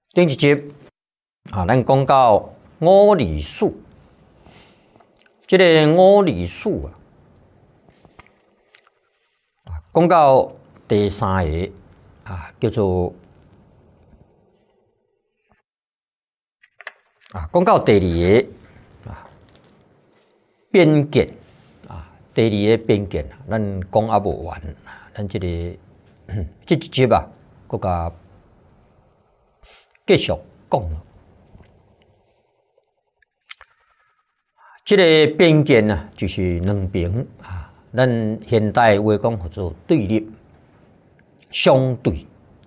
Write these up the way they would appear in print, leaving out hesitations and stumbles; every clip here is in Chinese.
顶一集咱讲到五理数，这个五理数讲到第三个叫做讲到第二个边界第二个边界咱讲无完咱这个这一集搁甲继续讲。这个边界就是两边咱现代话讲叫做对立、相对。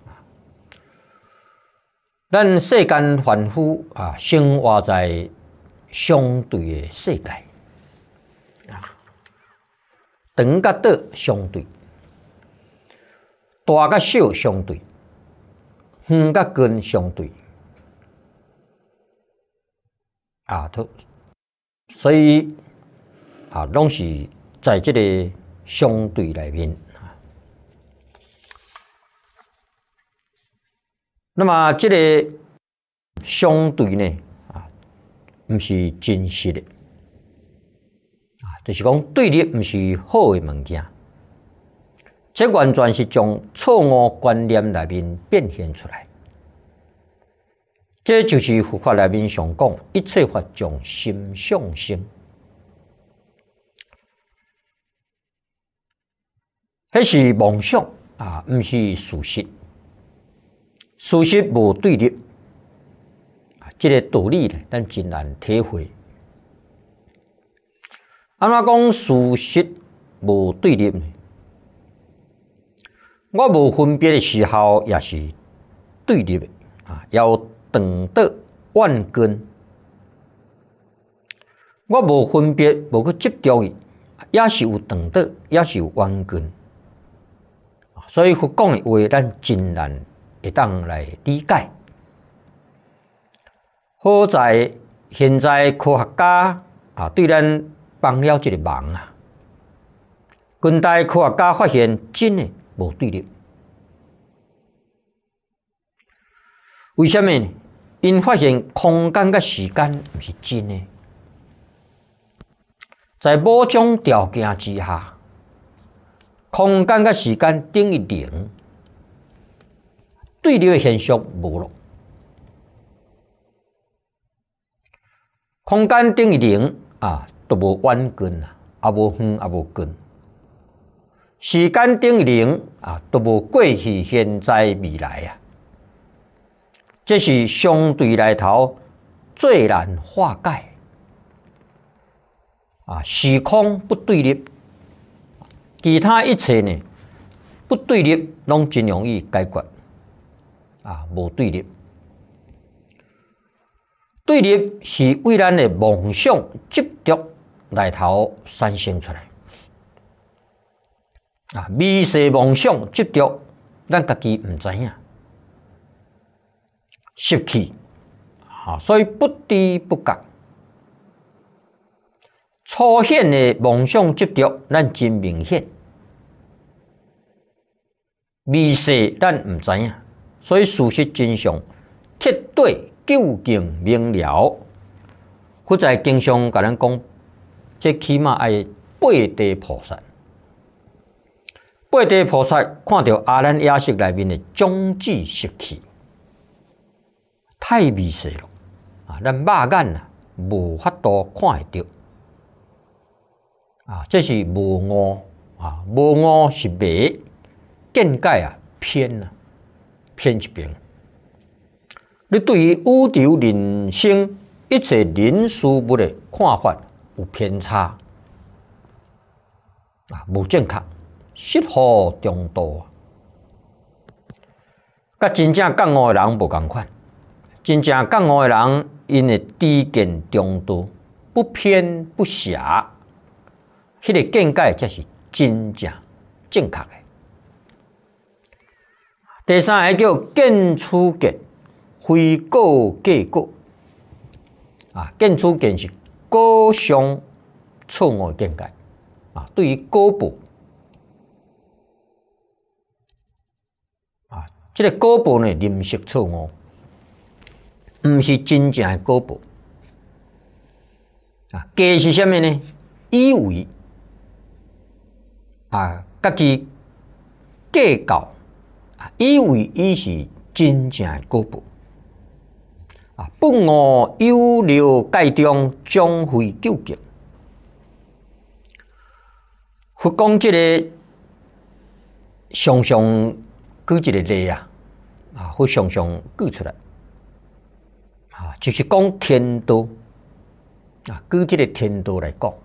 咱世间凡夫生活在相对的世界长甲短相对，大甲小相对，远甲近相对所以拢是在这个相对里面那么这个相对呢不是真实的就是讲对立不是好的物件，这完全是从错误观念里面变现出来。这就是佛法里面上讲，一切法从心想生。那是妄想不是事实。事实无对立，这个道理呢，咱真难体会。安怎讲事实无对立呢？我无分别的时候，也是对立的要长短万根。我无分别，无去执着伊，也是有长短，也是有万根。所以佛讲的话，咱真难会当来理解。好在现在科学家对咱帮了这个忙近代科学家发现真的无对立。为什么呢？因发现空间甲时间不是真的，在某种条件之下，空间甲时间等于零，对立的现象无咯。空间等于零都无弯根也无远也无近。时间等于零都无过去、现在、未来这是相对来头最难化解时空不对立，其他一切呢不对立，拢真容易解决无对立。对立是为咱的梦想执着来头产生出来迷失梦想执着，咱家己唔知影，失去所以不知不觉出现的梦想执着，咱真明显。迷失咱唔知影，所以事实真相彻底究竟明了。佛在经上甲咱讲，这起码爱八地菩萨。八地菩萨看到阿难耶识里面的种子失去，太迷失了咱肉眼无法度看会到这是无悟无悟是迷，见解偏一边。你对于宇宙人生一切人事物的看法有偏差无正确，失乎中道甲真正觉悟的人无同款。真正觉悟的人，因的知见中道，不偏不狭，迄个见解才是真正正确的。第三个叫见处见，非果计果见处见是果相错误的见解对于果报这个果报呢，临时错误毋是真正的果报。假是啥物呢？以为家己计较，以为伊是真正的果报。不悟有漏界中，将非究竟。佛讲这个常常举一个例佛常常举出来就是讲天道举这个天道来讲，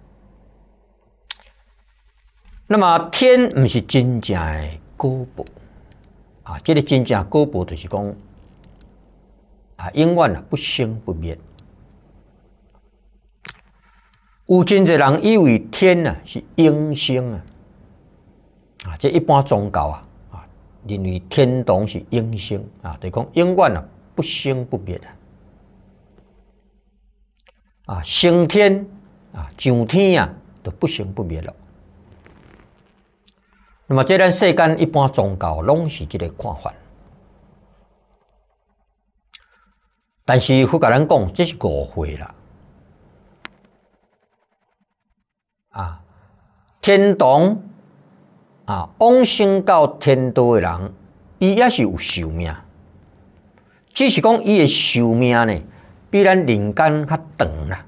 那么天不是真正的果报这个真正果报就是讲永远不生不灭。有真侪人以为天是永生这一般宗教认为天堂是永生就是讲永远不生不灭升天上天都不生不灭了。那么这咱世间一般宗教拢是这个看法，但是佛甲咱讲这是误会啦。天堂往生到天道的人，伊也是有寿命，只是讲伊的寿命呢，比咱人间较长啦。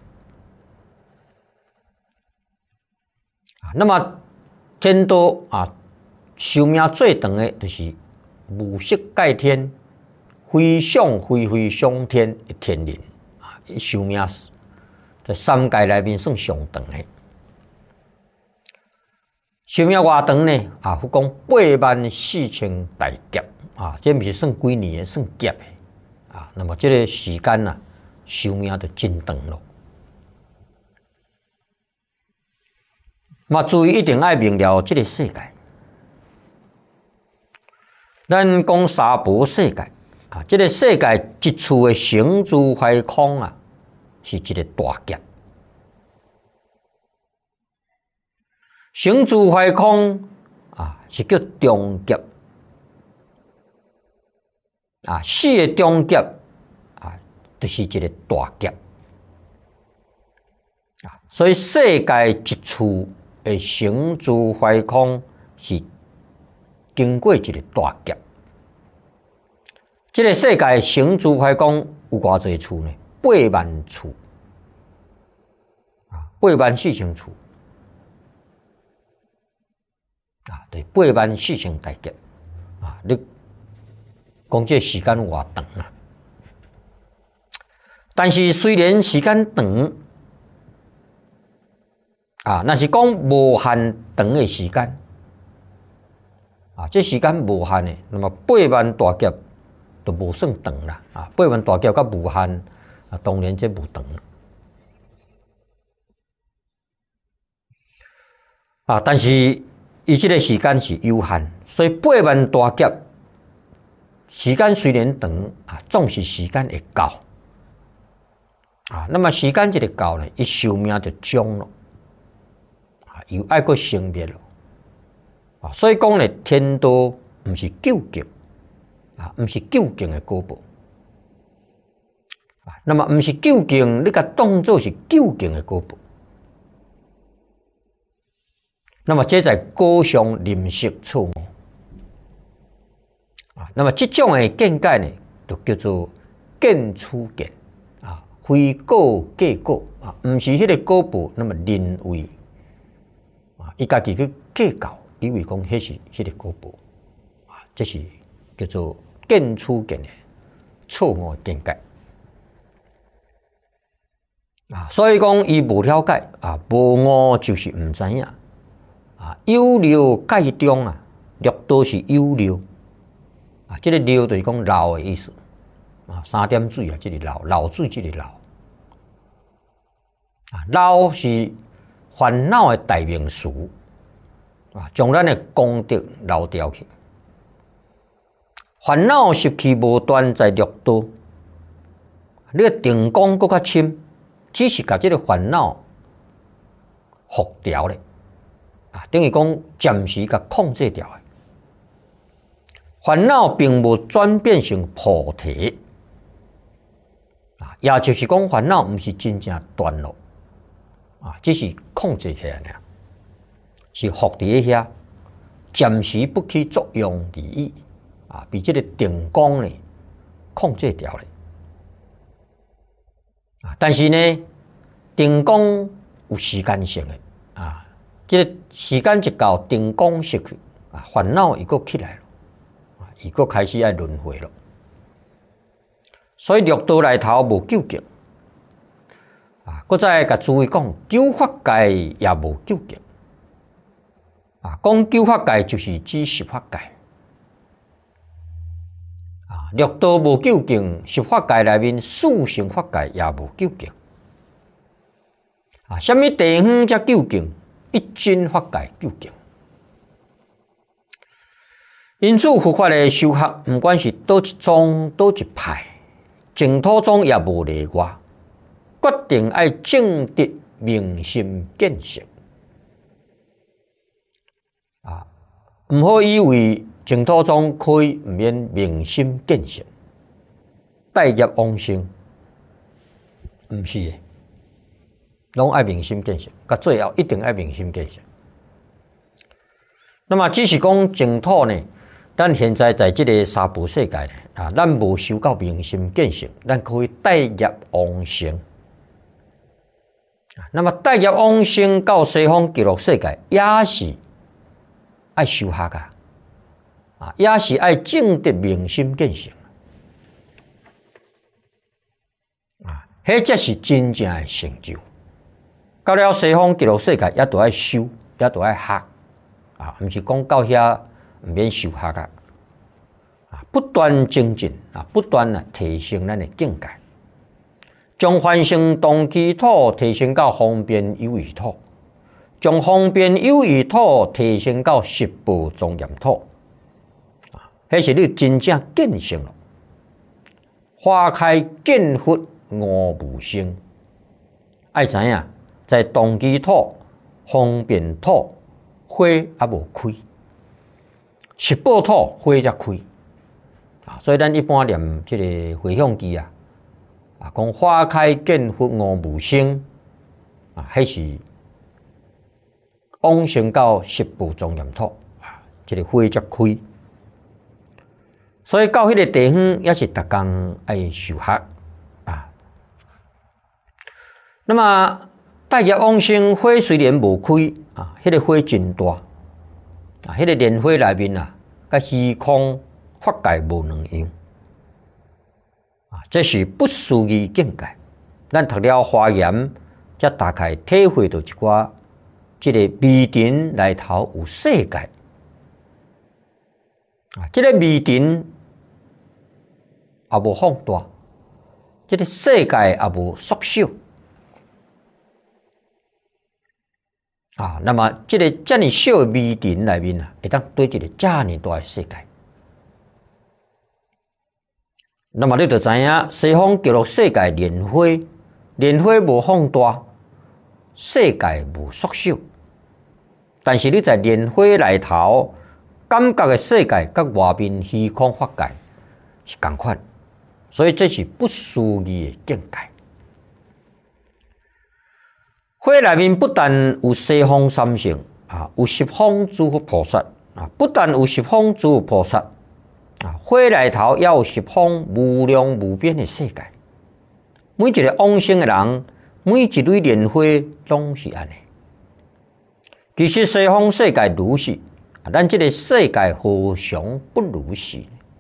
那么天道寿命最长的就是无色界天，非想非想天的天人寿命在三界内面算上长的。寿命偌长呢？佛讲84000大劫这不是算几年的，算劫的那么这个时间寿命就真长了。注意一定要明了这个世界，咱讲娑婆世界这个世界一处的成住坏空是一个大劫。成住坏空是叫中劫死的中劫就是一个大劫所以世界一处的成住坏空是经过一个大劫。这个世界成住坏空有偌侪处呢？8万处，84000处。对，84000大劫你讲这时间偌长但是虽然时间长那是讲无限长的时间这时间无限的，那么8万大劫都无算长啦8万大劫甲无限当然这无长但是伊这个时间是有限，所以8万大劫时间虽然长总是时间会到那么时间一个到呢，伊寿命就终了又爱过生灭了所以讲呢，天道不是究竟不是究竟的果报那么不是究竟，你甲当作是究竟的果报。那么这在果上临时错误那么这种的见解呢，就叫做见取见非果计果不是迄个果报，那么认为伊家己去计较，以为讲迄是迄个果报这是叫做见取见的错误的见解所以讲伊无了解无悟就是唔知影有漏界中六道是有漏这个漏就是讲漏的意思三点水这个漏水这个漏是烦恼的代名词将咱的功德漏掉去。烦恼习气无断在六道，你的定功更较深，只是把这个烦恼伏掉咧等于讲暂时甲控制掉的。烦恼并无转变成菩提也就是讲烦恼毋是真正断落啊，只是控制起来尔，是伏伫遐，暂时不起作用而已啊，被这个定光呢控制掉了啊。但是呢，定光有时间性的啊，这个时间一到，定光失去啊，烦恼又起来了啊，又开始爱轮回了。所以六道内头无究竟啊，搁再甲诸位讲，九法界也无究竟啊。讲九法界就是指十法界啊，六道无究竟，十法界内面四乘法界也无究竟啊。什么地方才究竟？一真法界究竟。因此，佛法的修学，不管是倒一宗倒一派。净土宗也无例外，决定爱正得明心见性啊！唔好以为净土宗可以唔免明心见性，带业往生，唔是的，拢爱明心见性，甲最后一定爱明心见性。那么只是讲净土呢？咱现在在这个三宝世界呢，啊，咱无修到明心见性，咱可以带业往生。那么带业往生到西方极乐世界，也是爱修学噶，啊，也是爱正得明心见性，啊，迄才是真正的成就。到了西方极乐世界，也都爱修，也都爱学，啊，毋是讲到遐。唔免修学啊，不断精进啊，不断提升咱的境界，将凡圣同居土提升到方便有余土，将方便有余土提升到十部庄严土啊，迄是你真正见性了。花开见佛五无生，爱知影在同居土、方便土花也无开。十报土花才开啊，所以咱一般念这个回向偈啊，讲花开见佛五无生啊，迄是往生到十部庄严土啊，这个花才开。所以到迄个地方也是逐工爱修学啊。那么带业往生花虽然无开啊，迄个花真大。啊，迄个莲花内面啊，甲虚空法界无两样啊，这是不思议境界。咱读了华严，才大概体会到一寡这个微尘内头有世界啊，这个微尘也无放大，这个世界也无缩小。啊，那么这个这么小的微尘内面啊，会当对一个这么大的世界。那么你就知影，西方极乐世界莲花，莲花无放大，世界无缩小。但是你在莲花内头感觉的世界，甲外面虚空法界是同款，所以这是不思议的境界。花内面不但有西方三圣啊，有十方诸佛菩萨啊，不但有十方诸佛菩萨啊，花内头也有十方无量无边的世界。每一个往生的人，每一蕊莲花拢是安尼。其实西方世界如是，咱这个世界何尝不如是？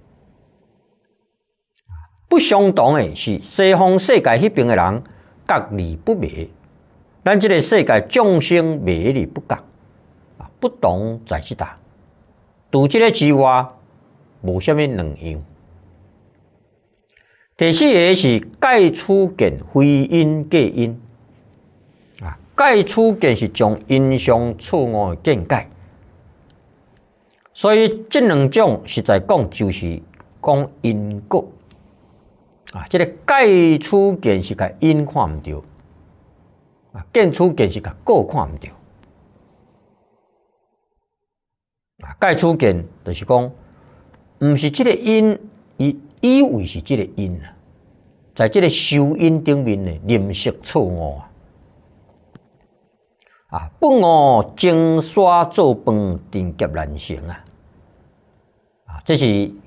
不相同的是，西方世界迄边的人各而不灭。咱这个世界众生迷而不觉啊，不同在即搭。除这个之外，无什么两样。第四个是戒处见非因界因啊，戒处见是从因相错误的见解，所以这两种实在讲就是讲因果啊。这个戒处见是甲因看唔到。见处见是甲果看唔到，戒处见就是讲，毋是这个因，以为是这个因在这个受因顶面呢，临时错误啊！本我蒸沙做饭，定劫难成啊！这是《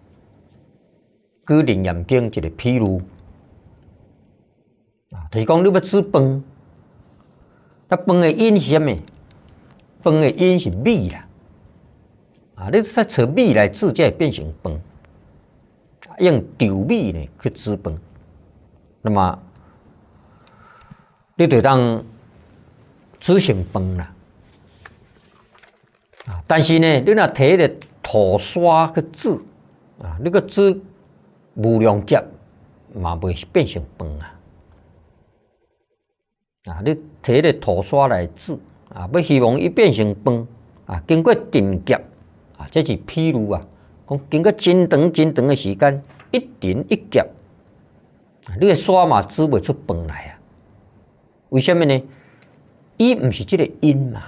举楞严经》一个譬如啊，就是讲你要煮饭，那饭的因是什么？饭的因是米啦，啊，你再找米来煮，才会变成饭。用稻米呢去煮饭，那么你就当煮成饭啦。啊，但是呢，你若摕个土沙去煮啊，你个煮无量劫嘛，袂变成饭啊。啊，你摕个土沙来煮啊，要希望伊变成饭啊，经过沉劫啊，这是譬如啊，讲经过真长的时间，一沉一劫，你个沙嘛煮袂出饭来啊？为什么呢？伊毋是这个因嘛。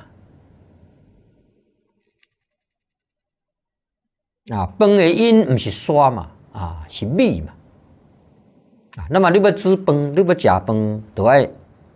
啊，饭的因毋是沙嘛，啊是米嘛。啊，那么你要煮饭，你要食饭，就要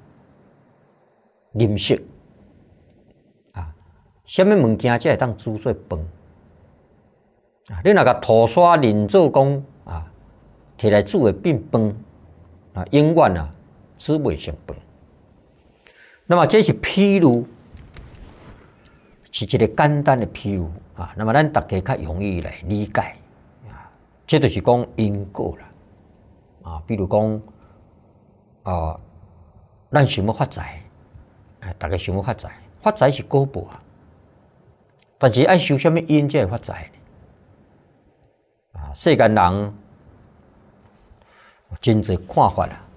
饮食啊，什么物件才会当煮做饭？啊，你若甲土沙炼做讲啊，摕来煮会变饭啊，永远啊煮袂成饭。那么这是譬如，是一个简单的譬如啊。那么咱大家较容易来理解啊，这就是讲因果啦啊。比如讲啊，咱想要发财，大家想要发财，发财是果报啊，但是爱受什么因才会发财呢？啊，世间人真侪看法啦。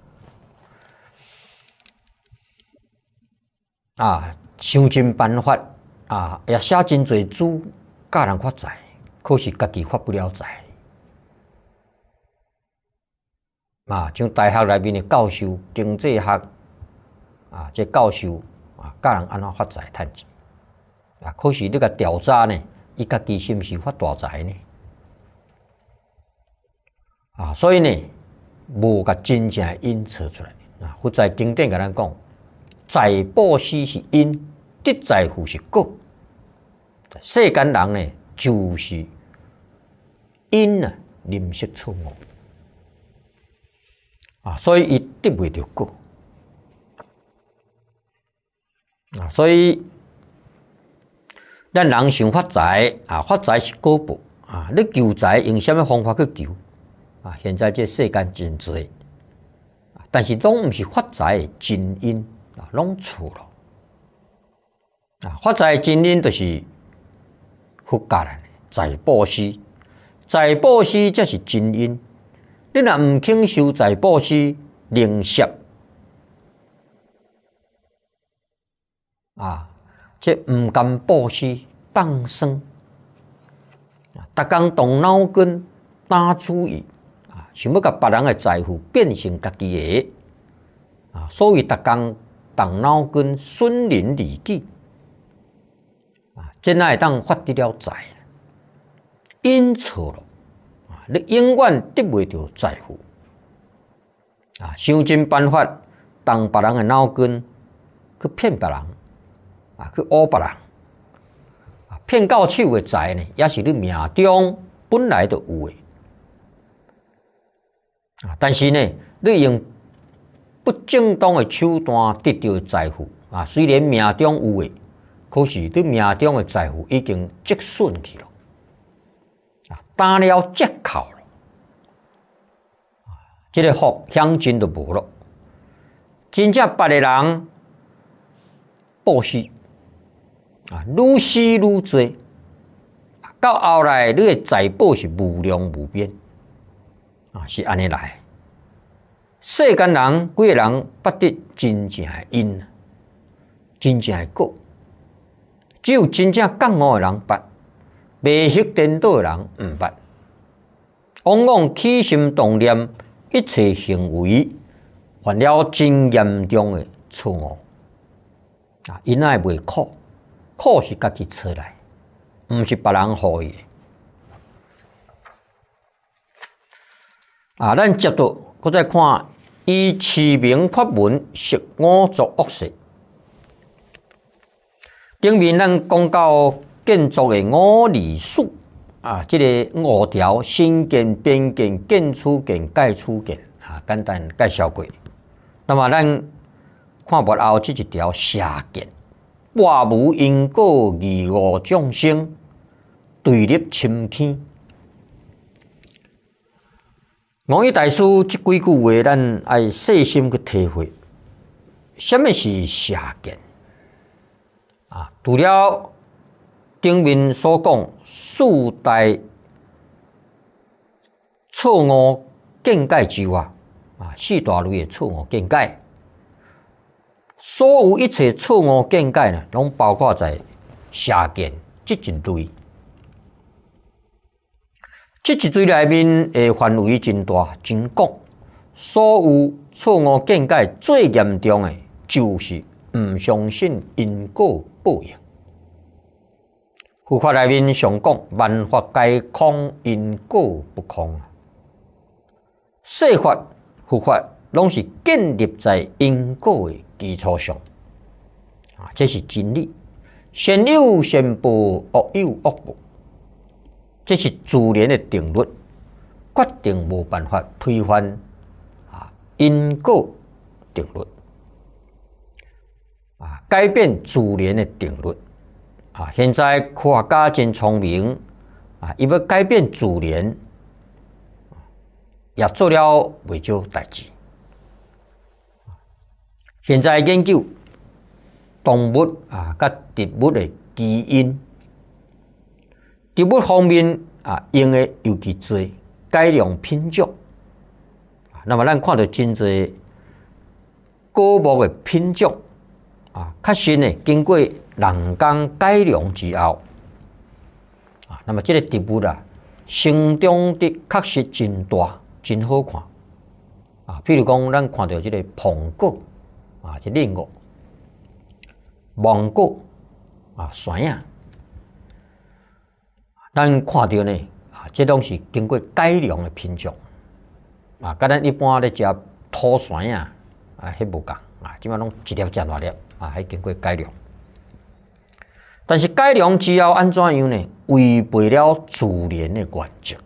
啊，想尽办法啊，也写真侪书教人发财，可是家己发不了财。啊，像大学内面的教授，经济学啊，这教授啊，教人安怎发财趁钱啊，可是你甲调查呢，伊家己是毋是发大财呢？啊，所以呢，无甲真正的因找出来啊。佛在经典甲咱讲。财布施是因，得财富是果。世间人呢，就是因啊，临时错误啊，所以伊得袂到果啊。所以咱人想发财啊，发财是果报啊。你求财用什么方法去求啊？现在这世间真多，但是拢毋是发财的真因。啊，拢错了啊！发财真因就是佛教人财布施，财布施才是真因。你若唔肯修财布施，零舍啊，这唔甘布施放生啊，逐工动脑筋打主意啊，想要甲别人的财富变成家己的啊，所以逐工动脑筋损人利己啊，真爱当发得了财，因错了啊，你永远得袂到财富啊！想尽办法动别人的脑筋去骗别人啊，去讹别人啊，骗到手的财呢，也是你命中本来就有的啊，但是呢，你用不正当的手段得到的财富啊，虽然命中有的，可是你命中的财富已经折损去了啊，打了折扣了啊，这个福享尽就无了。真正别个人布施啊，愈施愈多，到后来你的财宝是无量无边啊，是安尼来。世间人，几个人不得真正的因，真正的果，只有真正觉悟的人捌，迷失颠倒的人唔捌。往往起心动念，一切行为犯了真严重的错误啊！因爱袂苦，苦是家己找来，唔是别人予伊啊！咱接到搁再看以持名发文食五族恶事。顶面咱讲到建筑的五理数啊，这个5条：新建、变建、建初建、改初建啊，简单介绍过。那么咱看幕后这一条下建，化无因果，义恶众生，对立侵天。弘一大师这几句话，咱爱细心去体会，什么是下建啊？除了顶面所讲四大错误见解之外，啊，四大类的错误见解，所有一切错误见解呢，拢包括在下建这一类。这一类内面的范围真大真广，所有错误见解最严重的就是唔相信因果报应。佛法内面常讲万法皆空，因果不空。世法、佛法拢是建立在因果的基础上，啊，这是真理。善有善报，恶有恶报。这是自然的定律，决定无办法推翻啊因果定律啊，改变自然的定律啊。现在科学家真聪明啊，伊要改变自然，也做了未少代志。现在研究动物啊，甲植物的基因。植物方面啊，用的尤其多，改良品种。那么咱看到真侪果木的品种啊，确实呢，经过人工改良之后啊，那么这个植物啊，成长的确实真大，真好看啊。譬如讲，咱看到这个苹果啊，这莲藕、芒果啊、酸啊。咱看到呢，啊，这拢是经过改良的品种，啊，甲咱一般咧食土酸啊，迄无共啊，即摆拢一粒食大粒，啊，迄经过改良。但是改良之后安怎样呢？违背了自然的原则，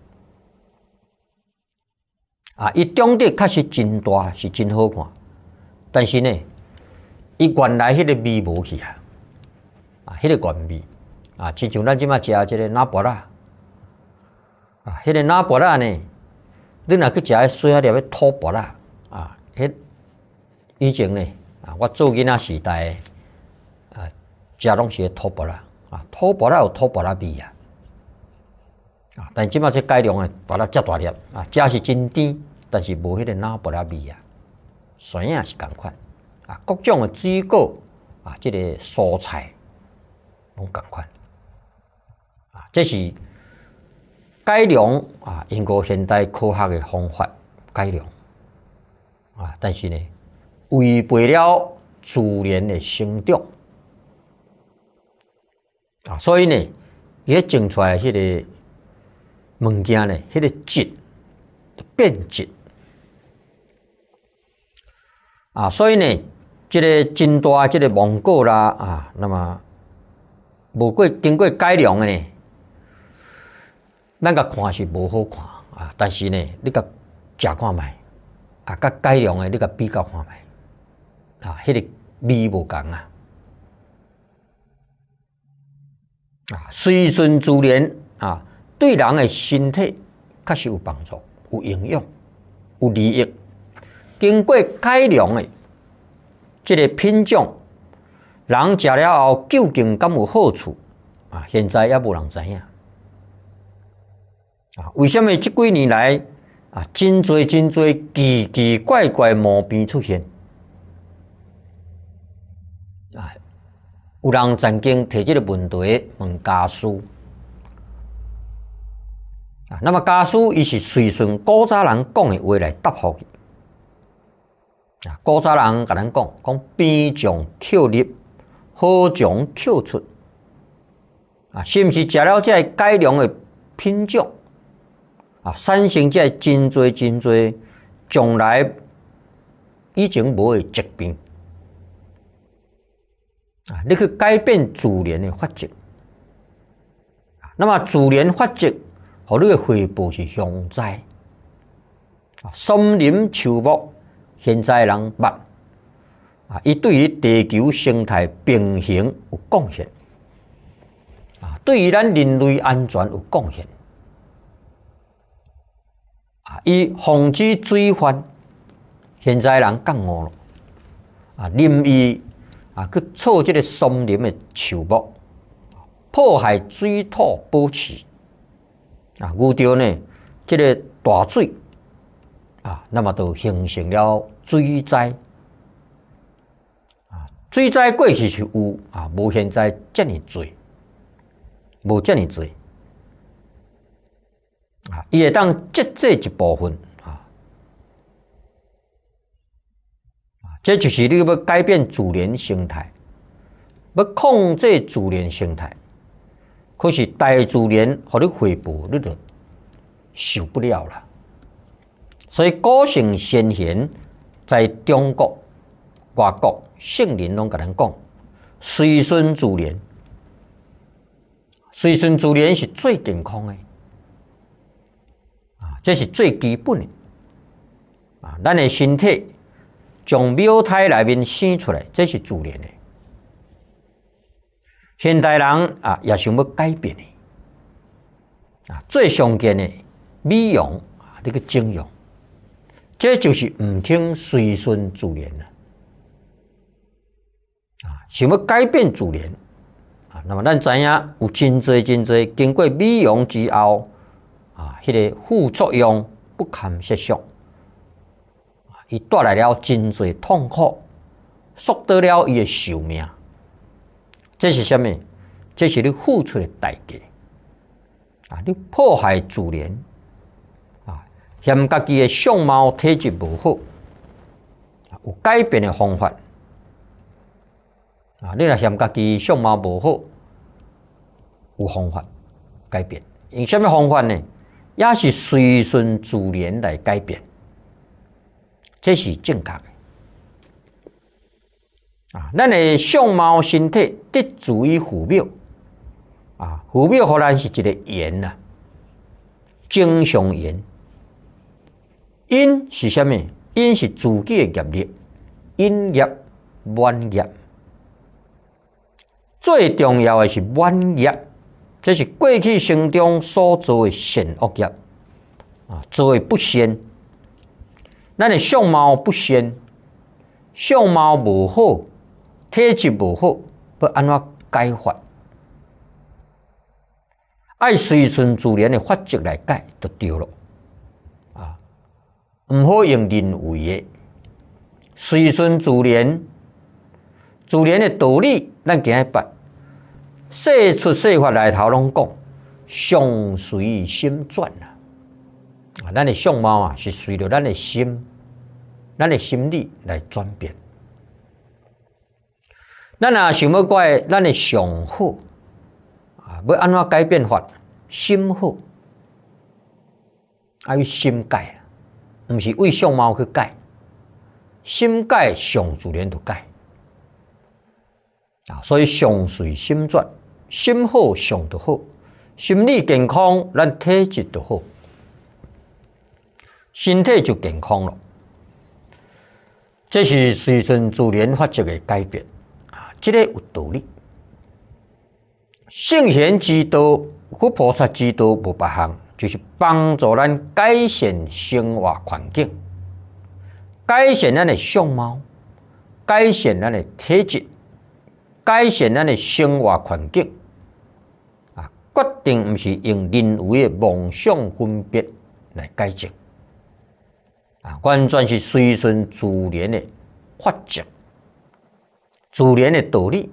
啊，伊长得确实真大，是真好看，但是呢，伊原来迄个味无去啊，迄个原味。啊，亲像咱即马食即个拿薄啦，啊，迄个拿薄啦呢，你若去食迄水啊粒迄土薄啦，啊，迄以前呢，啊，我做囡仔时代，啊，食拢是土薄啦，啊，土薄啦有土薄啦味啊，啊，但即马这改良的薄啦遮大粒，啊，食是真甜，但是无迄个拿薄啦味啊，酸也是共款，啊，各种的水果啊，即个蔬菜拢共款。这是改良啊，经过现代科学的方法改良啊，但是呢，违背了自然的生长啊，所以呢，伊种出来迄个物件呢，迄个质变质啊，所以呢，这个真大这个芒果啦啊，那么无过经过改良的呢。咱甲看是无好看啊，但是呢，你甲食看卖啊，甲改良的你甲比较看卖啊，迄个味无共啊，啊，随顺自然啊，对人的身体确实有帮助、有营养、有利益。经过改良的这个品种，人食了后究竟敢有好处啊？现在也无人知影。啊，为什么这几年来啊，真多奇奇怪怪毛病出现？啊，有人曾经提这个问题问家师，啊，那么家师伊是随顺古早人讲的话来答复伊。啊，古早人甲咱讲边种扣入，好种扣出。啊，是毋是食了这改良的品种？啊，产生这真多将来以前无的疾病啊，你去改变自然的法则。那么自然法则，互你的肺部是凶灾。森林树木，现在人捌啊，伊对于地球生态平衡有贡献啊，对于咱人类安全有贡献啊，伊防止水患，现在人降误了啊，任意啊去错这个森林的树木，破坏水土保持啊，遇到呢这个大水。啊，那么就形成了水灾啊！水灾过去是有啊，无现在这么多，无这么多啊！伊会当节制一部分啊，这就是你要改变自然生态，要控制自然生态。可是大自然和你恢复，你就受不了了。所以古圣先贤在中国、外国圣人拢甲咱讲，随顺自然，随顺自然是最健康的啊，这是最基本的啊。咱的身体从苗胎内面生出来，这是自然的。现代人啊，也想要改变的啊，最常见的美容啊，这个整容。这就是唔听随顺自然了啊！想要改变自然啊，那么咱知影有真侪经过美容之后啊，迄个副作用不堪设想啊，伊带来了真侪痛苦，缩短了伊的寿命。这是什么？这是你付出的代价啊！你破坏自然。嫌家己的相貌体质无好，有改变的方法啊！你若嫌家己相貌无好，有方法改变。用什么方法呢？也是随顺自然来改变，这是正确的啊！咱的相貌身体得自于父母啊，父母互咱是一个缘呐，正常缘。因是什么？因是自己的业力，因业满业。最重要的是满业，这是过去生中所做的善恶业啊，做的不善。咱的相貌不善，相貌无好，体质无好，要安怎改法？爱随顺自然的法则来改，就对了。唔好用人为的，随顺自然，自然的道理，咱今日捌。世出世法来头拢讲，相随心转啊！咱的相貌啊，是随着咱的心，咱的心理来转变。咱若想要改咱的上好啊，要安怎改变法？心好，要心改。不是为相貌去改，心改上自然就改啊！所以相随心转，心好上就好，心理健康，咱体质就好，身体就健康了。这是随顺自然法则的改变啊！这个有道理。圣贤之道、佛菩萨之道无别项。就是帮助咱改善生活环境，改善咱的相貌，改善咱的体质，改善咱的生活环境啊！决定不是用人为的妄想分别来改正啊，完全是随顺自然的法则、自然的道理。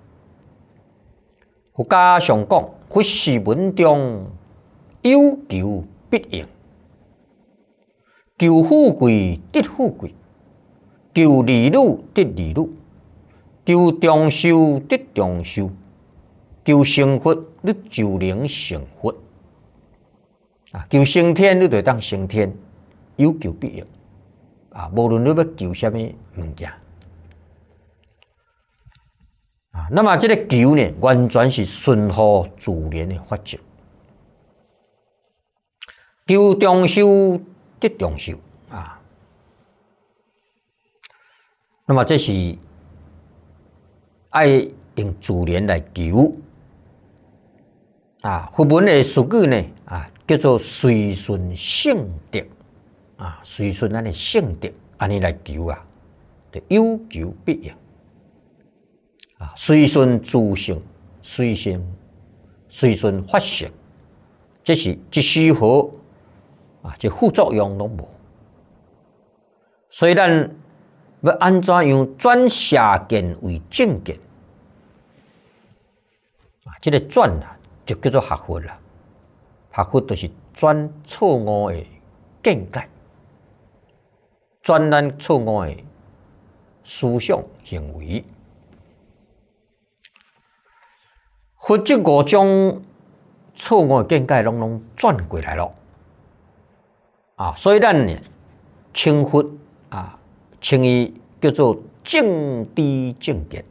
佛家常讲，佛事文中。有求必应，求富贵得富贵，求利禄得利禄，求长寿得长寿，求成佛你就能成佛啊！求升天你就当升天，有求必应啊，无论你要求什么物件啊，那么这个求呢，完全是顺乎自然的法则。求长寿得长寿啊，那么这是爱用自然来求啊。佛门的俗语呢啊，叫做随顺性德啊，随顺咱的性德，安尼来求啊，就有求必应啊，随顺自性，随顺法性，这是一丝毫啊，这副作用拢无。所以咱要安怎样转邪见为正见啊？这个转啊，就叫做学佛啦。学佛就是转错误的见解，转咱错误的思想行为。佛这五种错误的见解拢转过来了啊！所以咱呢，称佛啊，称伊叫做正知正见。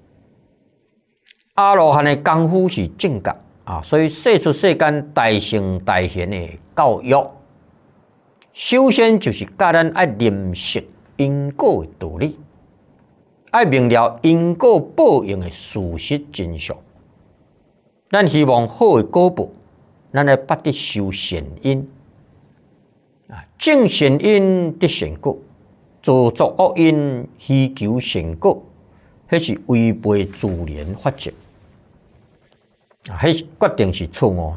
阿罗汉的功夫是正觉啊，所以说出世间大圣大贤的教育，首先就是教咱爱认识因果的道理，爱明了因果报应的事实真相。咱希望好的果报，咱来不得修善因啊，种善因得善果，做作恶因希求善果，迄是违背自然法则啊，迄决定是错误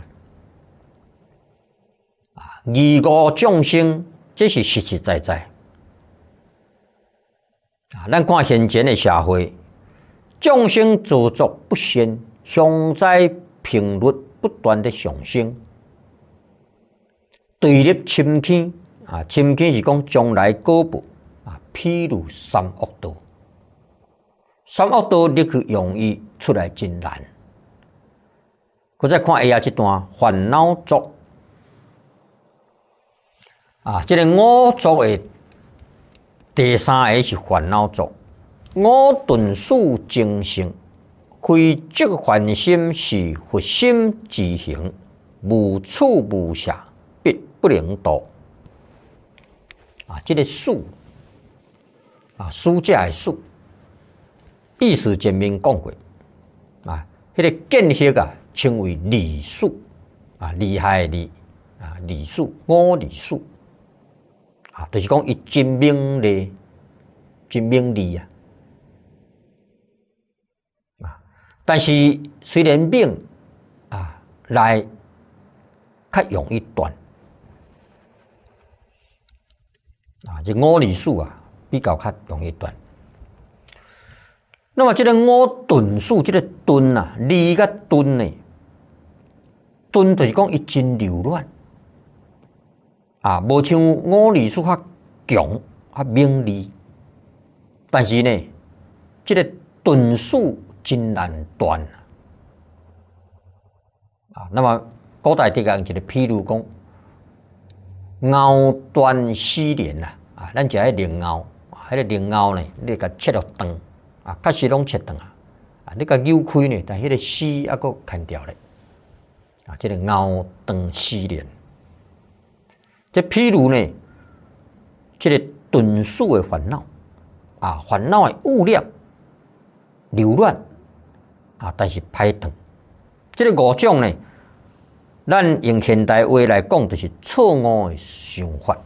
啊。义恶众生，这是实实在在啊。咱看现前的社会，众生做作不善，凶灾频率不断的上升，对立深坑啊，深坑是讲将来果报啊，譬如三恶道，三恶道你去容易出来真难。我再看下这段烦恼族啊，这个五族的第三个是烦恼族，五顿数精性。非即凡心是佛心之行，无处无暇，必不能度。啊，这个数啊，书架的数，意思前面讲过啊，迄个见识啊，称为理数啊，厉害的理啊，理数五理数啊，就是讲伊真明理，真明理啊。但是虽然命啊来较容易断啊，这五理数啊比较较容易断。那么这个五顿数，这个顿啊，理甲顿呢，顿就是讲伊真柔软啊，无像五理数较强较明理，但是呢，这个顿数真难断啊！那么古代的讲一个譬如讲，藕断丝连啊！啊，咱食迄莲藕，迄个莲藕呢，你甲切落断啊，确实拢切断啊！啊，你甲扭开呢，但迄个丝还佫牵掉咧啊！这个藕断丝连，这譬如呢，这个顿数的烦恼啊，烦恼的物念流乱。啊，但是歹断，这个五种呢，咱用现代话来讲，就是错误的想法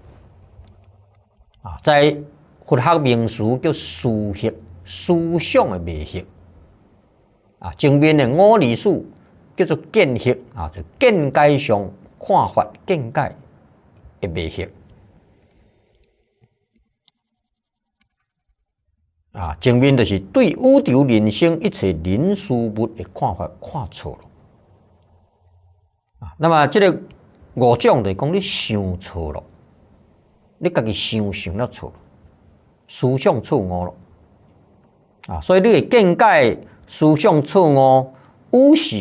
啊，在佛学名词叫思识，思想的迷识啊，前面的五理数叫做见识啊，就见解上看法见解的迷识。啊，前面就是对宇宙人生一切人事物的看法看错了啊。那么这个五种就是讲你想错了，你家己想了错了，思想错误了啊。所以你的见解思想错误，有时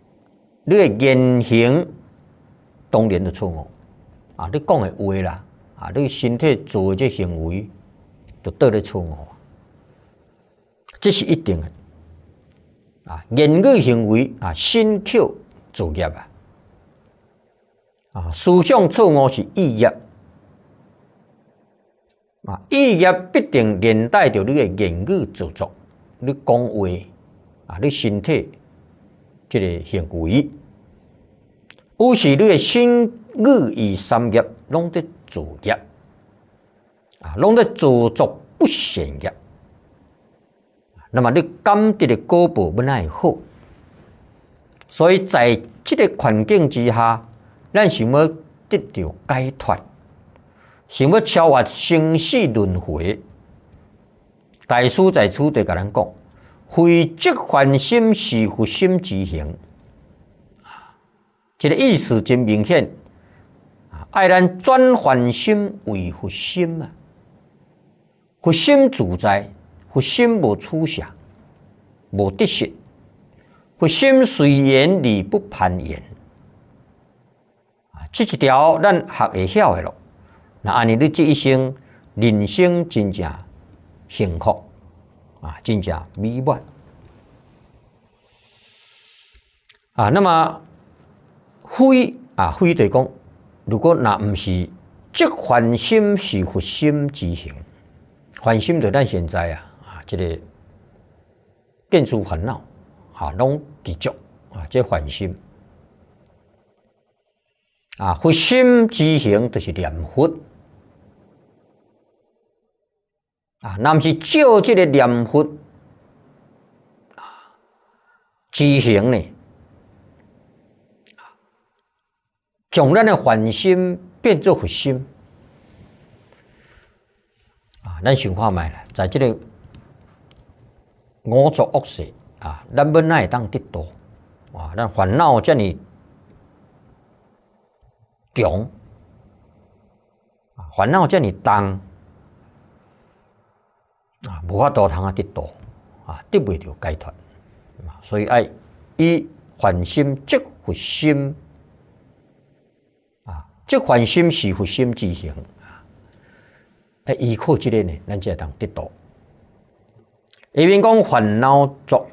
你的言行当然就错误啊。你讲的话啦， 啊，你身体做的这行为，就倒咧错误，这是一定的。啊，言语行为啊，身口造业啊，啊，思想错误是意业，啊，意业必定连带着你的言语造作，你讲话啊，你身体这个行为，有时你的身语意三业拢在造业，啊，拢在造作不善业。那么你感得的果报不奈好，所以在这个环境之下，咱想要得到解脱，想要超越生死轮回。大师在此地甲咱讲，非即凡心是佛心之行，这个意思真明显。爱咱转凡心为佛心啊，佛心自在。佛心无出下，无得失。佛心随缘理不攀缘。这一条咱学会晓的咯。那安尼你这一生人生真正幸福啊，真正美满啊。那么非对讲，如果那不是即凡心是佛心之行，凡心就咱现在啊。这个见诸烦恼啊，拢记住啊，这烦心啊，佛心之行就是念佛啊，那么是照这个念佛啊之行呢，将咱的烦心变作佛心啊，咱想看卖啦，在这个五浊恶世啊，咱本来会当得到啊，咱烦恼这么强啊，烦恼这么重啊，无法度通得到啊，得袂到解脱，所以爱以烦心即佛心啊，即烦心是佛心之行啊，依靠这个呢，咱才会当得到。下面讲烦恼浊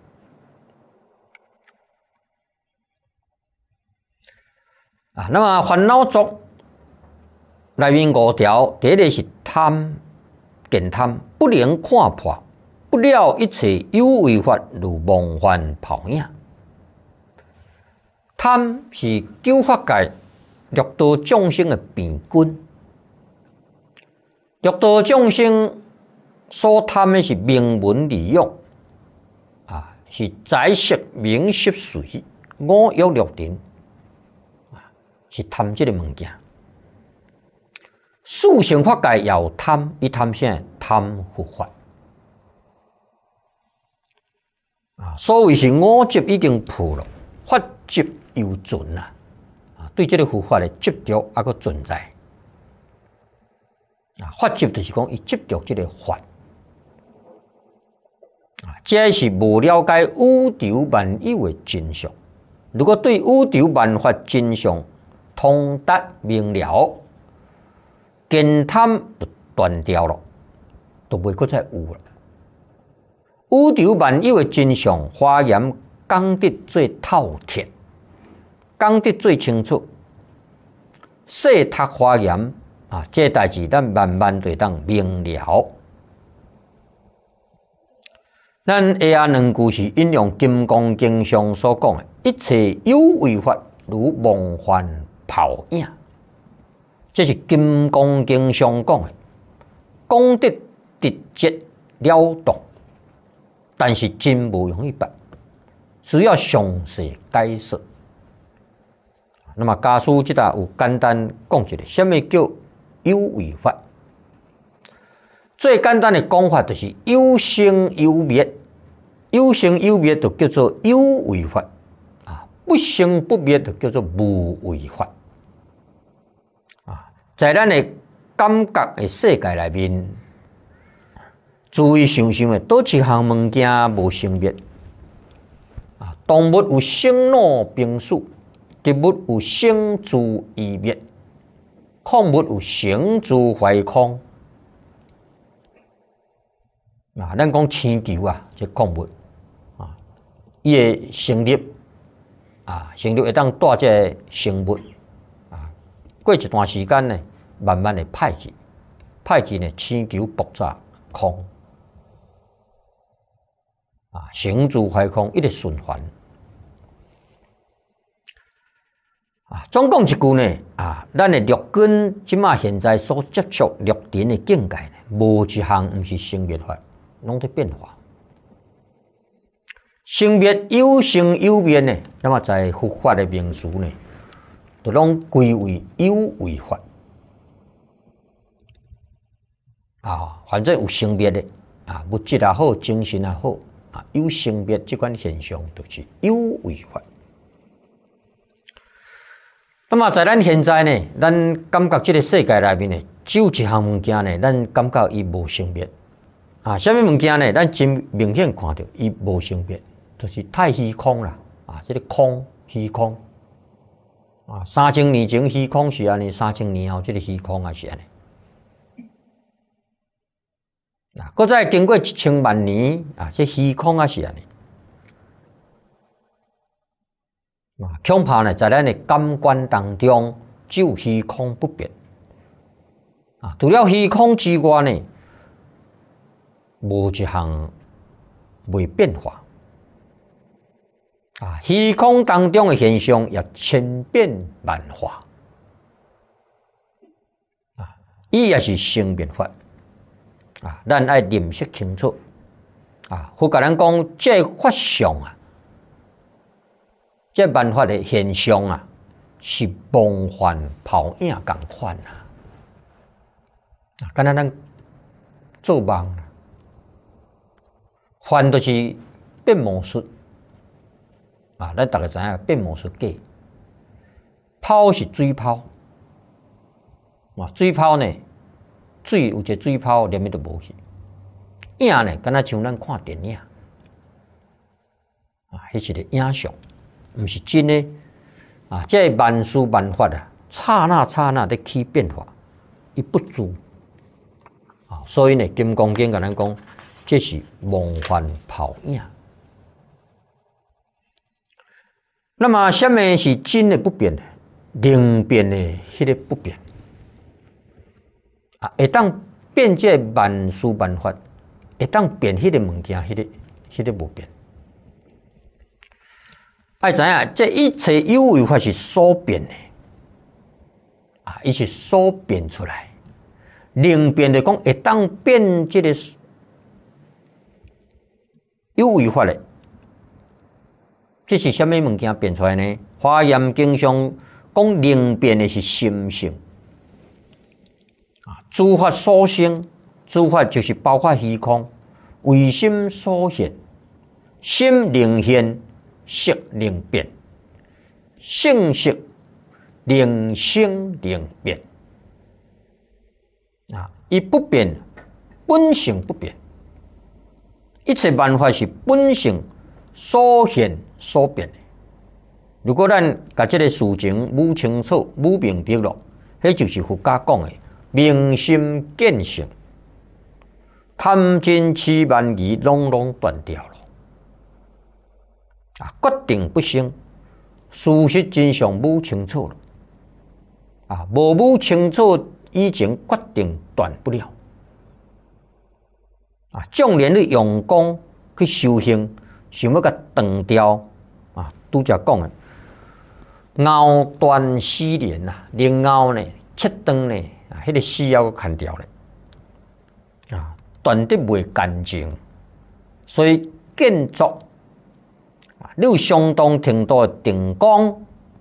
啊，那么烦恼浊内面五条，第一个是贪，见贪不能看破，不了一切有为法，如梦幻泡影。贪是九法界六道众生的病根，六道众生所贪的是名闻利养啊，是财色名食睡五欲六尘啊，是贪这个物件。四乘法界也有贪，伊贪啥？贪佛法啊，所谓是五执已经破了，法执犹存啊！啊，对这个佛法的执着还佫存在啊，法执就是讲伊执着这个法。这是无了解宇宙万有的真相。如果对宇宙万法真相通达明了，见贪就断掉了，都袂再有了。宇宙万有的真相，华严讲得最透彻，讲得最清楚。细读华严啊，这代志咱慢慢就当明了。咱下下两句是引用《金刚经》上所讲的：一切有为法，如梦幻泡影。这是《金刚经》上讲的，讲得直接了当，但是真无容易办，需要详细解释。那么家书这搭有简单讲一个，什么叫有为法？最简单的讲法就是有生有灭，有生有灭就叫做有为法啊，不生不灭就叫做无为法啊。在咱的感觉的世界内面，注意想想的，倒一项物件无生灭啊？动物有生老病死，植物有生住异灭， 矿物有生住坏空。咱讲星球啊，这矿物啊，伊的成立成立会当带这生物过一段时间呢，慢慢的歹去呢，星球爆炸空生住坏空，一直循环总讲一句呢咱的陆根即马现在所接触陆尘的境界呢，无一项毋是生灭法。拢在变化，生灭有生有灭呢。那么在佛法的名词呢，都拢归为有为法反正有生灭的物质也好，精神也好有生灭这款现象，就是有为法。那么在咱现在呢，咱感觉这个世界内面呢，只有一项物件呢，咱感觉伊无生灭。什么物件呢？咱真明显看到，伊无生灭，就是太虚空啦。这个空虚空3000年前虚空是安尼，3000年后这个虚空也是安尼。搁再经过1000万年这虚空也是安尼。恐怕呢，在咱的感官当中，只有虚空不变。除了虚空之外呢？无一项未变化虚空当中的现象也千变万化伊也是生灭法咱要认识清楚佛甲咱讲，这法相这万法的现象是梦幻泡影共款敢若咱做梦幻就是变魔术咱大家知影变魔术假。泡是水泡水泡呢，水有一个水泡连咪都无去。影呢，敢若像咱看电影迄是个影像，毋是真的这万事万法刹那刹那的起变化，伊不住所以呢，金刚经甲咱讲。这是梦幻泡影。那么，什么是真的不变的？能变的迄个不变会当变这万事万法，会当变迄个物件，迄个无变。爱知影，这一切有为法是所变的伊是所变出来。能变的讲，会当变这个。有为法的，这是什么物件变出来呢？华严经上讲，能变的是心性诸法所生，诸法就是包括虚空，为心所现，心能现，色能变，性色能生能变伊不变，本性不变。一切万法是本性所现所变的。如果咱把这个事情摸清楚、摸明白了，那就是佛家讲的明心见性，贪嗔痴慢疑拢断掉了。决定不生，事实真相摸清楚了。无摸清楚以前，决定断不了。纵然你用功去修行，想要甲断掉拄则讲的熬断丝连然后呢，切断呢，迄个丝要砍掉咧断得袂干净，所以建筑你有相当程度的定功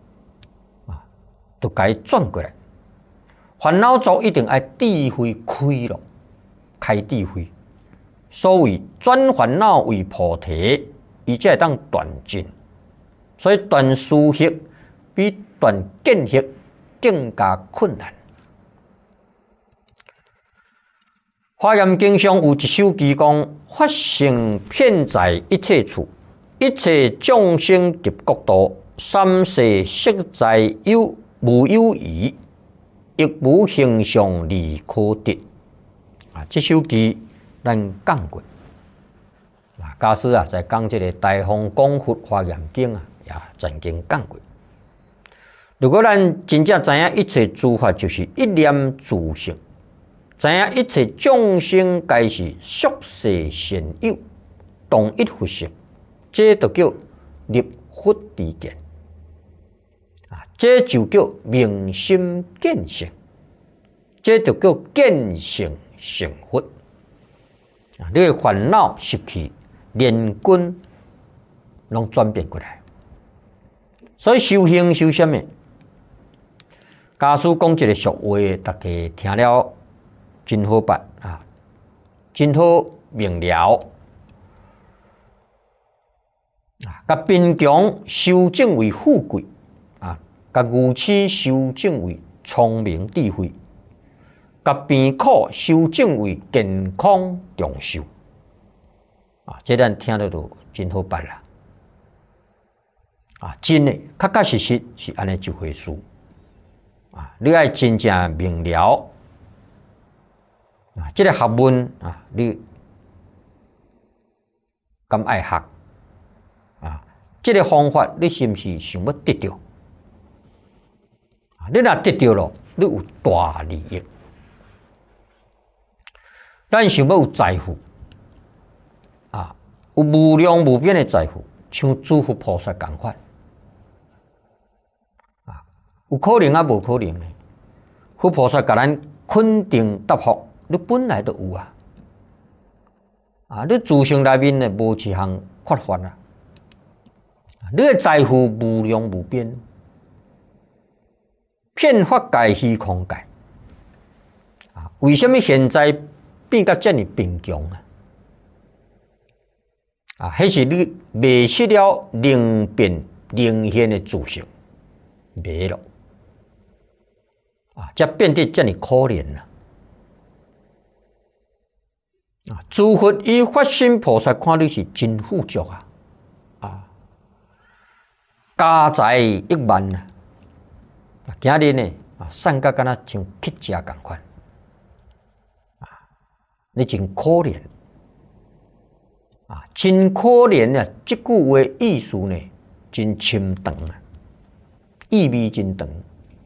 就该转过来。烦恼族一定要智慧开了，开智慧。所谓转烦恼为菩提，伊才会当断尽。所以断思惑比断见惑更加困难。华严经上有一首偈讲：法性遍在一切处，一切众生及国土，三世实在有无有余。 亦无形象理可得。这首诗咱讲过。假使在讲这个《大方广佛华严经》也曾经讲过。如果咱真正知影一切诸法就是一念自性，知影一切众生皆是宿世善友，同一佛性，这就叫立佛之见。这就叫明心见性，这就叫见性成佛。你的烦恼习气、连根拢转变过来。所以修行修什么？假使讲一个俗话，大家听了真好办真好明了。甲贫穷修正为富贵。甲愚痴修正为聪明智慧，甲病苦修正为健康长寿。这咱听得都真好办啦。真的，确确实实是安尼一回事。你爱真正明了这个学问你敢爱学这个方法你是不是想要得到？你若得到了，你有大利益。咱想要有财富有无量无边的财富，像诸佛菩萨同款有可能无可能呢？佛菩萨甲咱肯定答复，你本来就有你自性内面呢无一项缺乏你的财富无量无边。遍法界虚空界为什么现在变甲这么贫穷迄是你迷失了灵变灵现的自性，迷了才变得这么可怜诸佛以法身菩萨看你是真富足家财1万今日呢善甲敢若像乞食同款你真可怜真可怜这句话意思呢真深长意味真长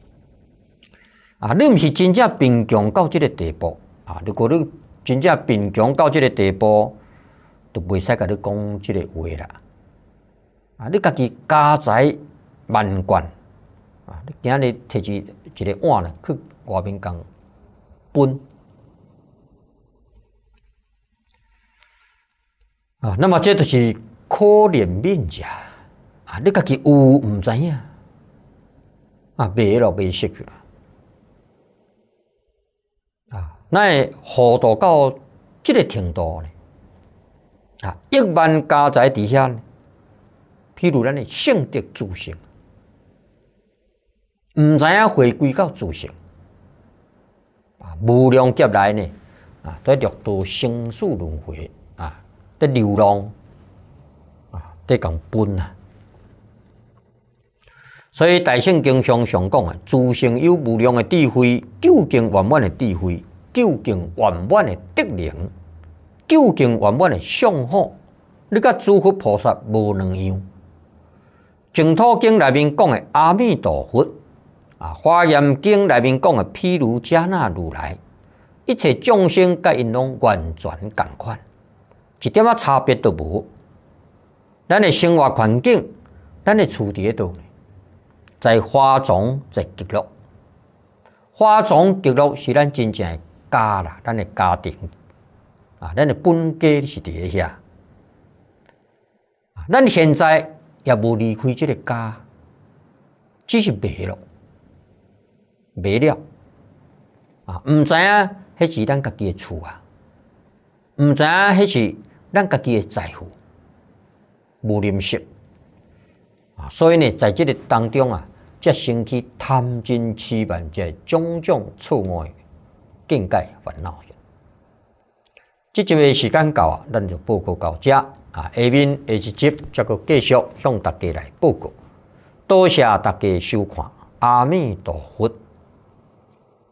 你不是真正贫穷到这个地步如果你真正贫穷到这个地步，就袂使甲你讲这个话啦你家己家财万贯你今日摕一个碗去外面讲分那么这就是可怜悯者你家己有唔知影没了没失去了那会糊涂到这个程度呢1万家财底下呢，譬如咱的性德自性唔知影回归到自性无量劫来呢在六道生死轮回在流浪在讲分所以大圣经上讲自性有无量的智慧，究竟圆满的智慧，究竟圆满的德能，究竟圆满的相好，你甲诸佛菩萨无两样。净土经内面讲的阿弥陀佛华严经内面讲的毗卢遮那如来，一切众生甲因拢完全同款，一点仔差别都无。咱的生活环境，咱的厝伫倒，在花丛，在极乐。花丛极乐是咱真正的家啦，咱的家庭咱的本家是伫遐。咱现在也无离开这个家，只是迷了。迷了唔知影迄是咱家己的厝唔知影迄是咱家己的财富，无认识所以呢，在这个当中才生起贪嗔痴慢这种种错误的境界烦恼。这集的时间到咱就报告到这下面下一集再个继续向大家来报告。多谢大家收看，阿弥陀佛。